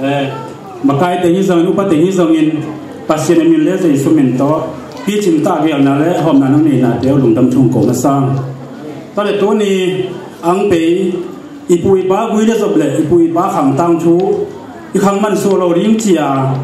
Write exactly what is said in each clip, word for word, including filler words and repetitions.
mà cái tiếng như dòng upa tiếng như dòng in pasien mình lấy gì số mình to khi chúng ta về nào lấy hôm nào nó này là đều lùng tâm trung cổ nó sang ta để tôi này anh bị ipui ba quý để giúp lệ ipui ba hàng tăng chú cái hàng man solo riêng chia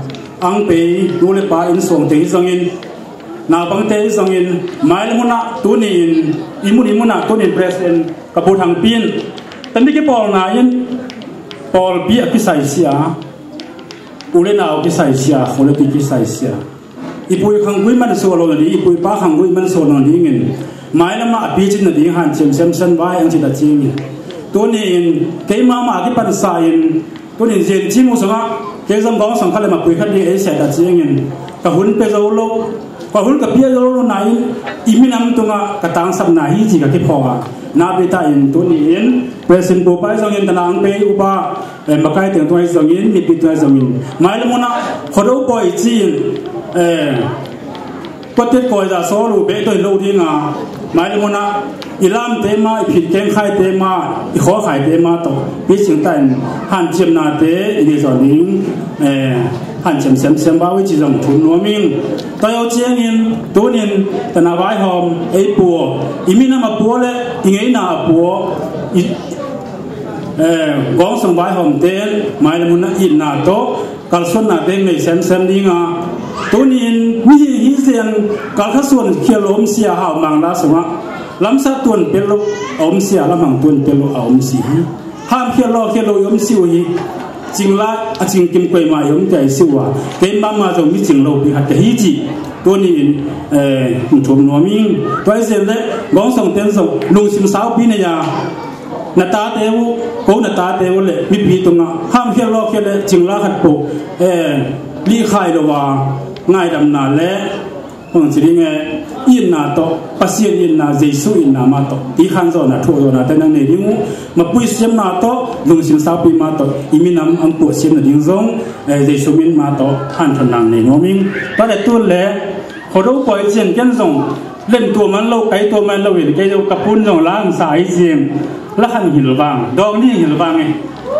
anh bị đủ lệ ba in xuống tiếng dòng in nào bằng tiếng dòng in mai là muốn nã tôi này imun imun nã tôi này president các bộ thằng pinแต่ไม่กี่ปอลนายนปอลเบียกิไซเซียอุเลนาวกิไซเซียโคเลติกิไซเซียอีปุยขังกุยมันโซโลนี่อีปุยป้าขังกุยมันโซโลนี่เงินหมายละมาปีจินนดีหันเชมเชมเซนไว้อันจิตจริงตัวนี้เกยมามาที่ปันสายตัวนี้เจนจิมุสงะเกยจำกองสังขารมาปุยขัดดีเอเซียตจริงกับหุ่นเปโซโลกับหุ่นกับเปียโซโลนายอีมินำตัวงะกระตังสับนาฮีจิกับที่พอนาเบต้าอินตัวนี้อินเปรสินปูไปส่งอินตนางเปย์อุปาเอ็มบกายถึงตัวไอ้ส่งอินมีปิดตัวไอ้ส่งอินหมายถึงว่านะคนเราปล่อยจีนเอ่อก็ติดคอยจะโซ่ลูเบตัวลูที่งาหมายถึงว่านะอิลามเตมาผิดแกงไข่เตมาขอไข่เตมาต่อพิจิตรแต่หันเจียมนาเตอินิสอนิงเอ่อหันเจียมเสียมเสียมบ้าวิจิตรทุนนัวมิงตัวเอาเจียงินตัวนี้แต่นาไว้หอมไอ้ปัวอีมินามาปัวเลยอีไงนาปัวเอ่อกองสังไว้หอมเต้หมายถึงว่าอินนาโตกัลส่วนนาเต้ไม่เสียมเสียมดีงาตัวนี้มีฮิเซียนกัลข้าส่วนเขียวลมเสียหาวมังลาสงะลำสัตวนเป็นลูกอมเสียลำหังตวนเป็นลูกอมสีห้ามเขียวโลเขียวโลยมสิวฮีจริงละจริงกิมกวยมายมใจสิวะเต็มบ้ามาจงมีจริงเราไปหัดแต่ฮีจีตัวนี้เอ่อชมนัวมิงตัวไอ้เสียนเล่กองส่งเต็มส่งลุงสิมสาวปีนี้ยาหน้าตาเตวโกหน้าตาเตวเลยมีปีตรงอ่ะห้ามเขียวโลเขียวเลยจริงละหัดปุเอ่อลีขายระว่าง่ายดำนาและผมจะเรียกไงอินนาโตปัสยาอินนาเจสุอินนามาโตที่ขันโซนาทั่วโซนาแต่นั่นเองมูมาปุยเสียมนาโตลุงสิมสาวปีมาโตอิมินามอังปุเสียมนาดิ้งซงเจสุมินมาโตขันทนังเนโนมิงตอนเด็กตัวเล่เขาดูปล่อยเจียนกันซงเล่นตัวมันเราไกตัวมันเราเห็นไกเรากระพุ้นซงล้างสายเจียมแล้วขันหินบางดอกนี่หินบางไง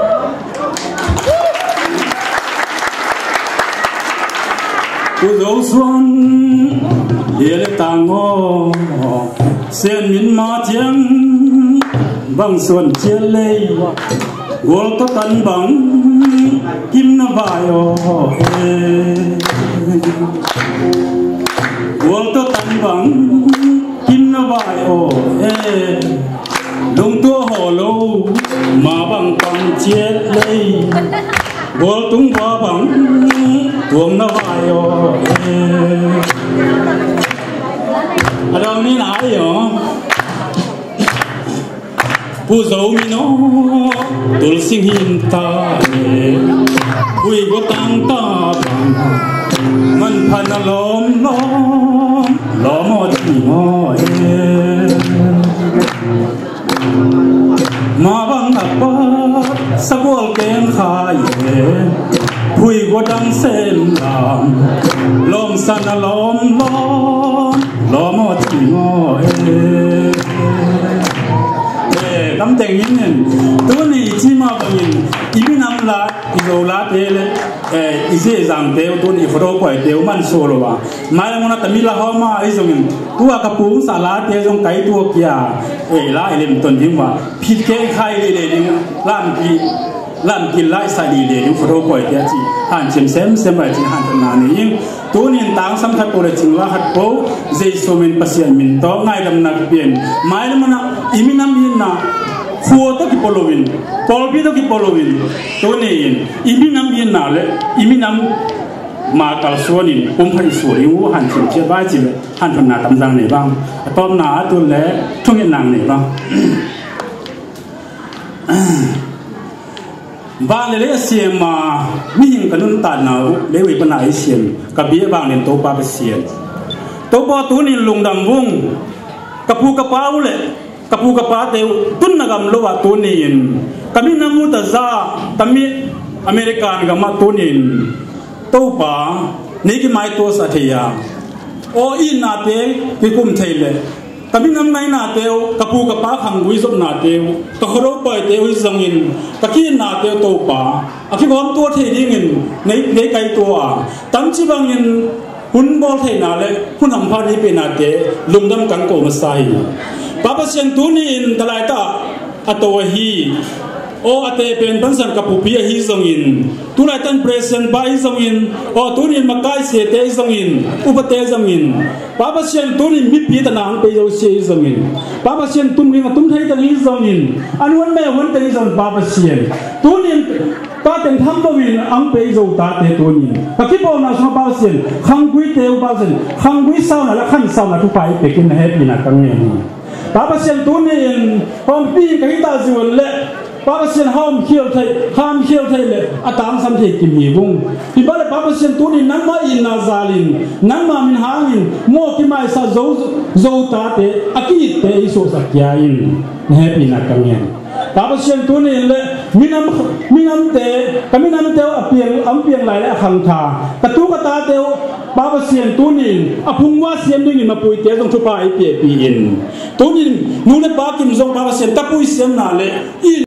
ผู้โยส่วนเดี๋ยวต่างอ้อเสียนมินมาเจียงบางส่วนเจียเลยวัวก็ตันบังกิมนาบายอ้อวัวก็ตันบังกิมนาบายอ้อลงตัวห่อโลมาบังปังเจียเลยวัวตุ้งวัวบังตัวนาบายอ้อเรานี่ไหนเหรอผู้สาวมีน้องตุลสิงหินตาคุยก็ตั้งตาบังมันพันล้อมล้อมล้อมอดีมอเอมาบังอับปะสะบวกแกงขายคุยก็ดังเส้นลามลมสันล้อมล้อมล้อมอดีมอเอลำแต่งยินเนี่ยตัวนี้ที่มาเป็นยินอีมินำลาอีโรลาเตลเอ่ออีเจซังเตลตัวนี้ฟโรปอยเตลมันโซโลวะมาแล้วมันแต่มีละหัวมาไอ้ส่งยินตัวกระปุกสาลาเตลส่งไก่ตัวเกียเอ่อลาเอเลมตันยิ่งว่าพิดแก่ไข่เลยดิ่งล้านกีล้านกินไล่สาดีเลยดิ่งฟโรปอยเตลจีหันเชมเซมเซมไปจีหันทำงานนี่ยิ่งตัวนี้ต่างสัมผัสตัวจริงว่าหัดโป้เจสุมินปัสยามินโตง่ายดำนักเปลี่ยนมาแล้วมันอีมินำยินนะขัวตัวกี่ปลวินปลบีตัวกี่ปลวินตัวนี้ยินอีมินำยินน่ะเลยอีมินำมาตัลส่วนนี้อุ้มให้สวยงูหันเฉียบเฉียบบ้าจีเลยหันทำนาตำจังไหนบ้างตอมหนาตัวเล่ทุ่งยันนางไหนบ้างบ้านเลยเสียมาไม่ยิงกันนุ่นตัดหนาวเลวิปนัยเสียมกับเบี้ยบางเนี่ยโตปาไปเสียโตปาตัวนี้ลงดำวงกับผู้กับป้าเลยกับผู้กับป้าเดียวตุนนักกำลัวตัวนี้กับมีน้ำมุตซากับมีอเมริกันกับมาตัวนี้โตปานี่กี่ไม้ตัวสัตยาโออินนาเตกิคุมเทเลกะมินำในนาเตียวกะปูกะป้าขังวิสบนาเตียวกะขรบปล่อยเตียววิสังอินกะขี้นาเตียวโตป่าอคิพร้อมตัวเทดิ้งินในในไกลตัวตั้งจีบังอินหุ่นบอลเทนาเล่หุ่นหำพานี้เป็นนาเตลุงดำกังโกมาใส่ป้าประเสียนตัวนี้อินตลายตาอัตวฮีโออาเตเป็นปัญสันกับผู้พิจารณาทรงอินตุลาตันเปรสเซนบายทรงอินโอตุนินมาไกเสเตทรงอินอุปเตทรงอินป้าประเสียนตุนินมิพิตนางไปโยเซีทรงอินป้าประเสียนตุนินตุ้มไทยตันอิทรงอินอันวันแม่วันตันอิทรงป้าประเสียนตุนินตาเต็งทำตัววินอังไปโยตาเตตุนินปะคิดบอกนะสมาป้าประเสียนขังกุยเตวป้าประเสียนขังกุยเศร้านะและขันเศร้านะทุกไปไปกินแฮปปี้นะกังเงินป้าประเสียนตุนินพร้อมปีกับฮิตาสิวันเละป้าประเสียนห้ามเขี้ยวไทยห้ามเขี้ยวไทยเลยอาตามสัมเทกิมีบุ้งที่บ้านป้าประเสียนตัวนี้นั่งมาอินนาซาลินนั่งมามินหางินโมกิมาอิสาโจโจตาเตอากิเตอิโซสักยาอินเนฮปีนักกังเงินป้าประเสียนตัวนี้เลยมินำมินำเตกับมินำเตอเปียงอัมเปียงไหลและขังทากระตุกตาเตวป้าประเสียนตัวนี้อพุงว่าเสียนด้วยนี่มาปุยเตตรงทุพายเปียปีอินตัวนี้นู่นเลยป้ากิมซงป้าประเสียนตะปุยเสียนนาเลย